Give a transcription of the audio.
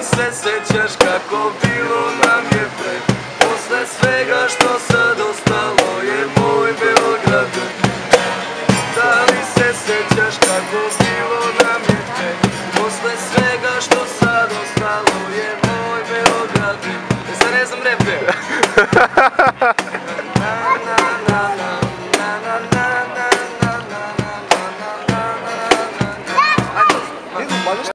se sećaš kako bilo nam je pre? Posle svega što sad ostalo je moj Beograd. Da li se sećaš kako bilo nam je pre? Posle svega što sad ostalo je moj Beograd. Sad ne znam reper.